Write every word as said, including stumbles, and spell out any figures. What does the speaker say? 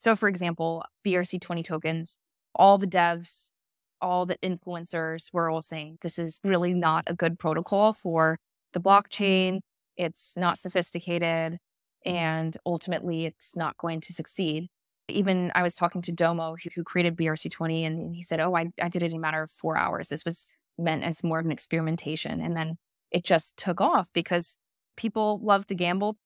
So for example, B R C twenty tokens, all the devs, all the influencers were all saying this is really not a good protocol for the blockchain. It's not sophisticated, and ultimately it's not going to succeed. Even I was talking to Domo, who, who created B R C twenty, and he said, oh, I, I did it in a matter of four hours. This was meant as more of an experimentation. And then it just took off because people love to gamble.